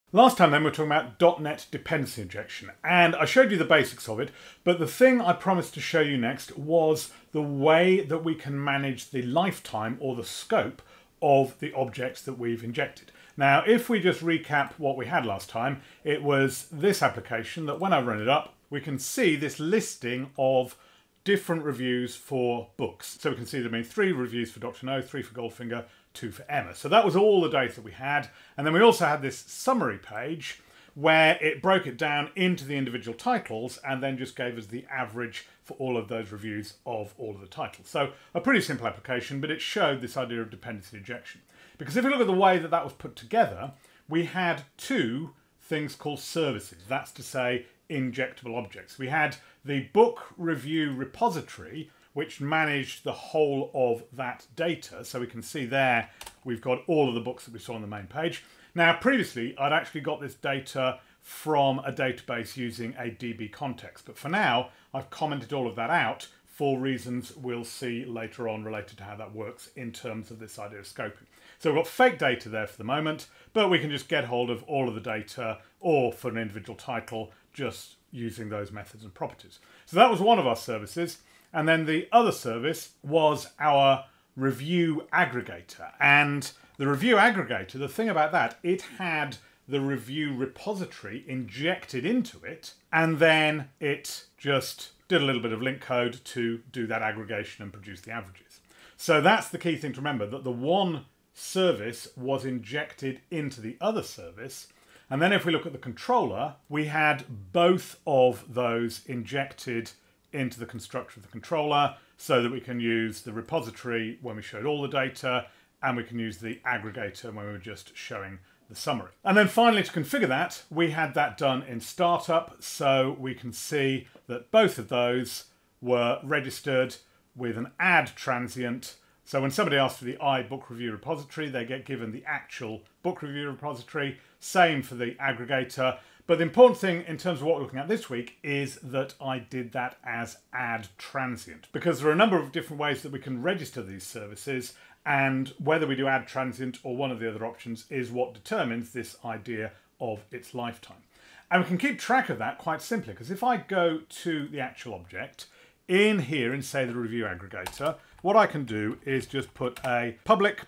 Last time then we were talking about .NET dependency injection, and I showed you the basics of it, but the thing I promised to show you next was the way that we can manage the lifetime or the scope of the objects that we've injected. Now, if we just recap what we had last time, it was this application that when I run it up, we can see this listing of different reviews for books. So we can see there have been 3 reviews for Dr. No, 3 for Goldfinger, 2 for Emma. So that was all the data that we had. And then we also had this summary page where it broke it down into the individual titles and then just gave us the average for all of those reviews of all of the titles. So a pretty simple application, but it showed this idea of dependency injection. Because if you look at the way that that was put together, we had 2 things called services. That's to say, injectable objects. We had the book review repository, which managed the whole of that data. So we can see there, we've got all of the books that we saw on the main page. Now, previously, I'd actually got this data from a database using a DB context. But for now, I've commented all of that out for reasons we'll see later on related to how that works in terms of this idea of scoping. So we've got fake data there for the moment, but we can just get hold of all of the data or for an individual title, just using those methods and properties. So that was one of our services. And then the other service was our review aggregator. And the review aggregator, the thing about that, it had the review repository injected into it, and then it just did a little bit of link code to do that aggregation and produce the averages. So that's the key thing to remember, that the one service was injected into the other service. And then if we look at the controller, we had both of those injected into the constructor of the controller so that we can use the repository when we showed all the data, and we can use the aggregator when we were just showing the summary. And then finally, to configure that, we had that done in startup, so we can see that both of those were registered with an add transient. So when somebody asks for the iBook review repository, they get given the actual book review repository. Same for the aggregator. But the important thing in terms of what we're looking at this week is that I did that as add transient, because there are a number of different ways that we can register these services, and whether we do add transient or one of the other options is what determines this idea of its lifetime. And we can keep track of that quite simply, because if I go to the actual object in here and say the review aggregator, what I can do is just put a public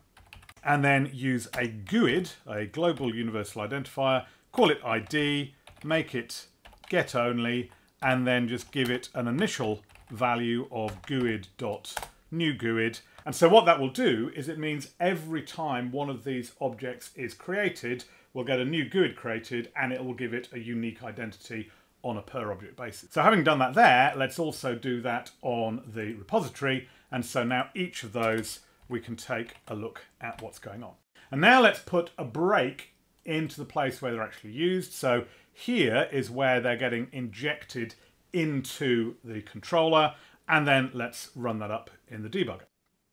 and then use a GUID, a global universal identifier, call it ID, make it get only, and then just give it an initial value of GUID.newGUID. And so what that will do is it means every time one of these objects is created, we'll get a new GUID created and it will give it a unique identity on a per object basis. So having done that there, let's also do that on the repository. And so now each of those, we can take a look at what's going on. And now let's put a break into the place where they're actually used. So here is where they're getting injected into the controller, and then let's run that up in the debugger.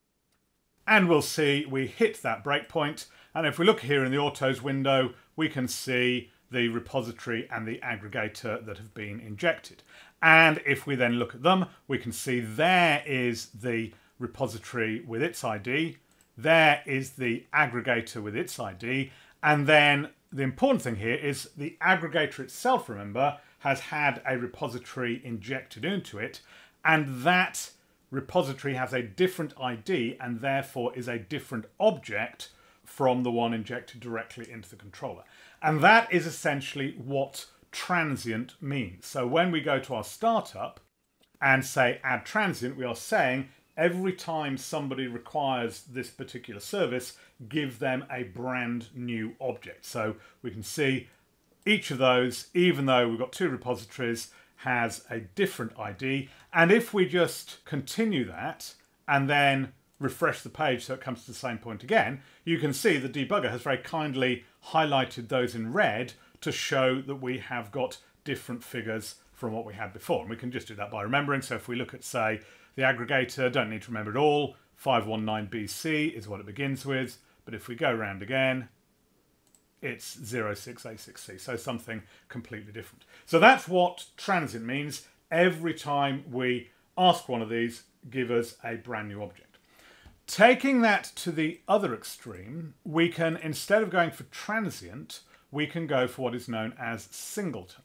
And we'll see we hit that breakpoint, and if we look here in the autos window, we can see the repository and the aggregator that have been injected. And if we then look at them, we can see there is the repository with its ID, there is the aggregator with its ID, and then the important thing here is the aggregator itself, remember, has had a repository injected into it, and that repository has a different ID and therefore is a different object from the one injected directly into the controller. And that is essentially what transient means. So when we go to our startup and say add transient, we are saying every time somebody requires this particular service, give them a brand new object. So we can see each of those, even though we've got 2 repositories, has a different ID. And if we just continue that and then refresh the page so it comes to the same point again, you can see the debugger has very kindly highlighted those in red to show that we have got different figures from what we had before. And we can just do that by remembering. So if we look at, say, the aggregator, don't need to remember it all, 519 BC is what it begins with. But if we go around again, it's 06A6C, so something completely different. So that's what transient means. Every time we ask one of these, give us a brand new object. Taking that to the other extreme, we can, instead of going for transient, we can go for what is known as Singleton.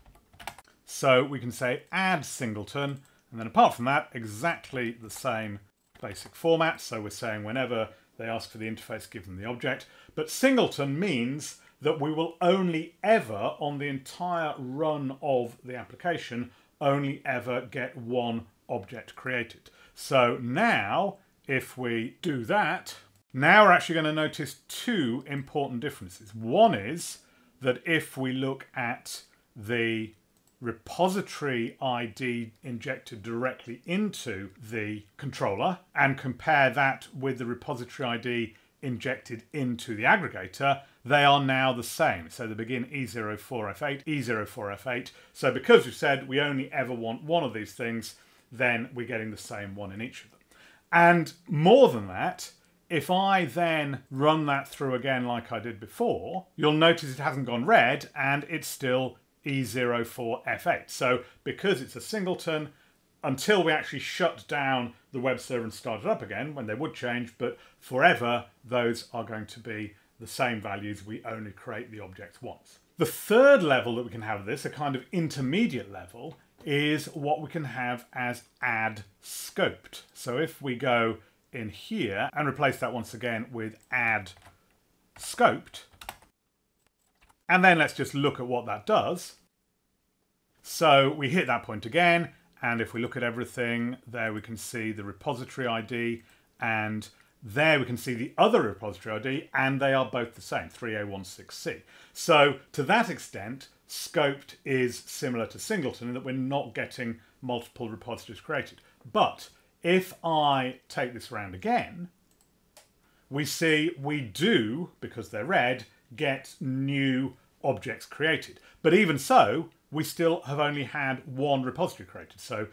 So we can say add Singleton, and then apart from that, exactly the same basic format. So we're saying whenever they ask for the interface, give them the object. But Singleton means that we will only ever, on the entire run of the application, only ever get one object created. So now, if we do that, now we're actually going to notice two important differences. One is that if we look at the repository ID injected directly into the controller and compare that with the repository ID injected into the aggregator, they are now the same. So they begin E04F8, E04F8. So because we've said we only ever want one of these things, then we're getting the same one in each of them. And more than that, if I then run that through again like I did before, you'll notice it hasn't gone red and it's still E04F8. So because it's a singleton, until we actually shut down the web server and start it up again, when they would change, but forever, those are going to be the same values. We only create the object once. The third level that we can have this, a kind of intermediate level, is what we can have as add scoped. So if we go in here and replace that once again with add scoped, and then let's just look at what that does. So we hit that point again, and if we look at everything, there we can see the repository ID, and there we can see the other repository ID, and they are both the same, 3A16C. So to that extent, scoped is similar to Singleton in that we're not getting multiple repositories created. But if I take this round again, we see we do, because they're red, get new objects created. But even so, we still have only had one repository created, so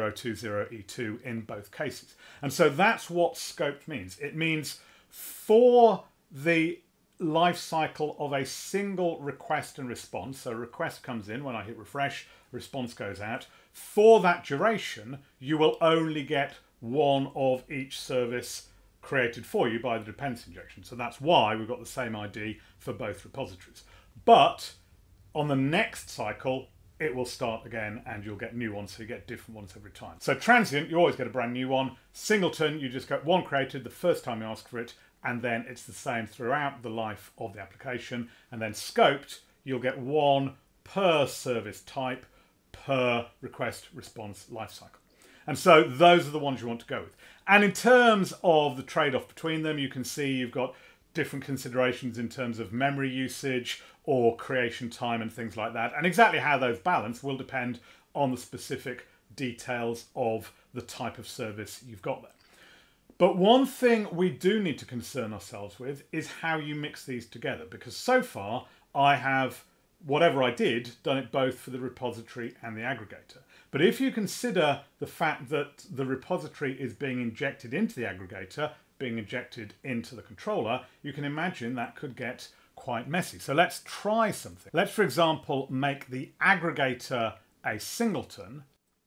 020E2 in both cases. And so that's what scoped means. It means for the life cycle of a single request and response, so a request comes in, when I hit refresh, response goes out, for that duration, you will only get one of each service created for you by the dependency injection. So that's why we've got the same ID for both repositories. But on the next cycle, it will start again and you'll get new ones, so you get different ones every time. So Transient, you always get a brand new one. Singleton, you just get one created the first time you ask for it, and then it's the same throughout the life of the application. And then Scoped, you'll get one per service type, per request response lifecycle. And so those are the ones you want to go with. And in terms of the trade-off between them, you can see you've got different considerations in terms of memory usage or creation time and things like that. And exactly how those balance will depend on the specific details of the type of service you've got there. But one thing we do need to concern ourselves with is how you mix these together, because so far I have, whatever I did, done it both for the repository and the aggregator. But if you consider the fact that the repository is being injected into the aggregator, being injected into the controller, you can imagine that could get quite messy. So let's try something. Let's, for example, make the aggregator a singleton,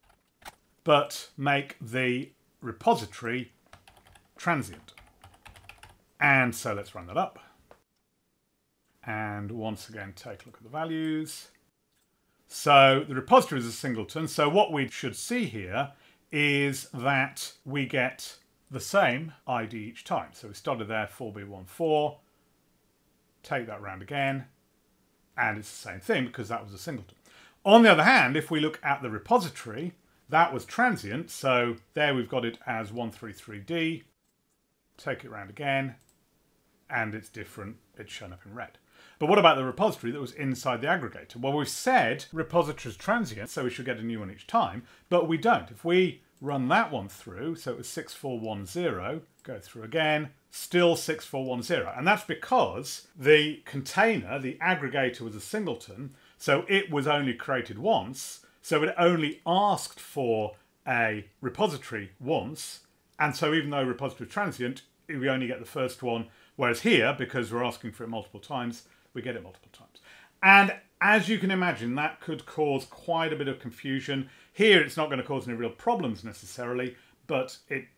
but make the repository transient. And so let's run that up. And once again, take a look at the values. So the repository is a singleton. So what we should see here is that we get the same ID each time. So we started there, 4B14, take that round again, and it's the same thing because that was a singleton. On the other hand, if we look at the repository, that was transient. So there we've got it as 133D, take it round again, and it's different, it's shown up in red. But what about the repository that was inside the aggregator? Well, we've said repository is transient, so we should get a new one each time, but we don't. If we run that one through, so it was 6410, go through again, still 6410. And that's because the container, the aggregator, was a singleton, so it was only created once, so it only asked for a repository once, and so even though repository is transient, we only get the first one, whereas here, because we're asking for it multiple times, we get it multiple times. And as you can imagine, that could cause quite a bit of confusion. Here, it's not going to cause any real problems necessarily, but it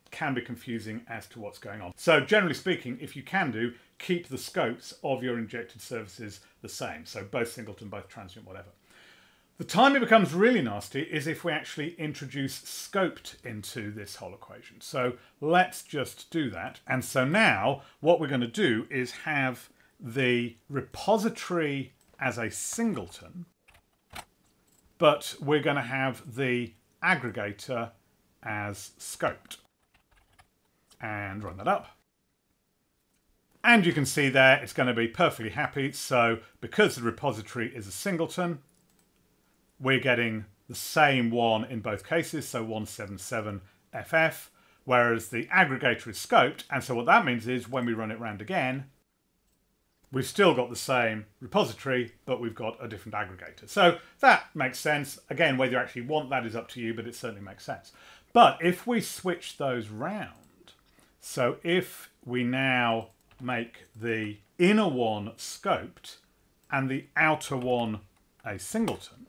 can be confusing as to what's going on. So generally speaking, if you can do, keep the scopes of your injected services the same. So both Singleton, both Transient, whatever. The time it becomes really nasty is if we actually introduce scoped into this whole equation. So let's just do that. And so now what we're going to do is have the repository as a singleton, but we're going to have the aggregator as scoped. And run that up. And you can see there it's going to be perfectly happy. So because the repository is a singleton, we're getting the same one in both cases, so 177FF, whereas the aggregator is scoped. And so what that means is when we run it round again, we've still got the same repository, but we've got a different aggregator. So that makes sense. Again, whether you actually want that is up to you, but it certainly makes sense. But if we switch those round, so if we now make the inner one scoped and the outer one a singleton,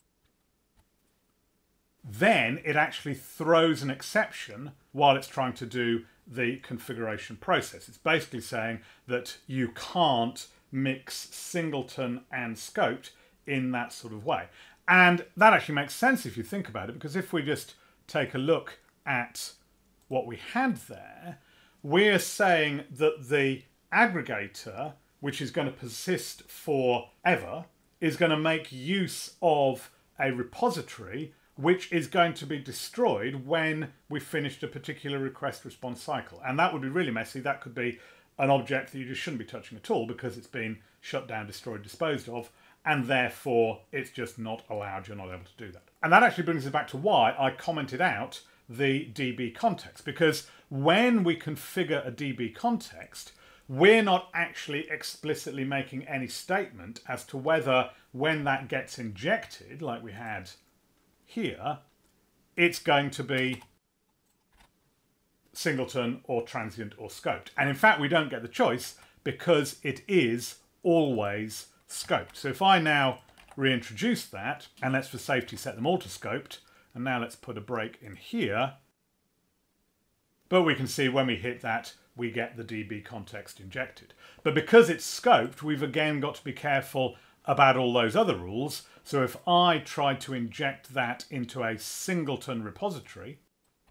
then it actually throws an exception while it's trying to do the configuration process. It's basically saying that you can't mix singleton and scoped in that sort of way. And that actually makes sense if you think about it, because if we just take a look at what we had there, we're saying that the aggregator, which is going to persist forever, is going to make use of a repository which is going to be destroyed when we finished a particular request response cycle. And that would be really messy. That could be an object that you just shouldn't be touching at all because it's been shut down, destroyed, disposed of, and therefore it's just not allowed. You're not able to do that. And that actually brings us back to why I commented out the DB context, because when we configure a DB context, we're not actually explicitly making any statement as to whether when that gets injected, like we had here, it's going to be singleton or transient or scoped. And in fact, we don't get the choice because it is always scoped. So if I now reintroduce that, and let's for safety set them all to scoped, and now let's put a break in here, but we can see when we hit that, we get the DB context injected. But because it's scoped, we've again got to be careful about all those other rules. So if I tried to inject that into a singleton repository,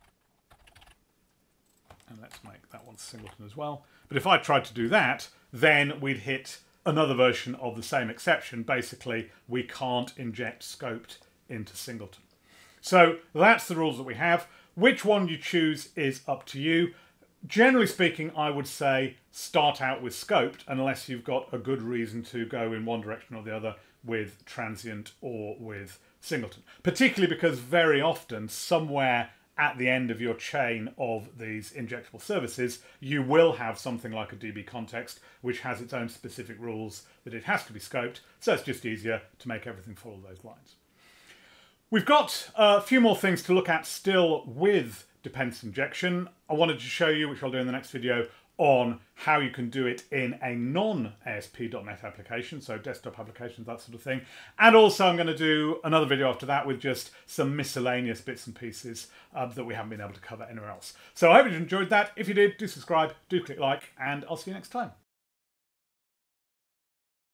and let's make that one singleton as well, but if I tried to do that, then we'd hit another version of the same exception. Basically, we can't inject scoped into singleton. So that's the rules that we have. Which one you choose is up to you. Generally speaking, I would say start out with scoped unless you've got a good reason to go in one direction or the other with transient or with singleton. Particularly because very often somewhere at the end of your chain of these injectable services, you will have something like a DB context which has its own specific rules that it has to be scoped. So it's just easier to make everything follow those lines. We've got a few more things to look at still with dependency injection. I wanted to show you, which I'll do in the next video, on how you can do it in a non-ASP.NET application, so desktop applications, that sort of thing. And also I'm going to do another video after that with just some miscellaneous bits and pieces that we haven't been able to cover anywhere else. So I hope you enjoyed that. If you did, do subscribe, do click like, and I'll see you next time.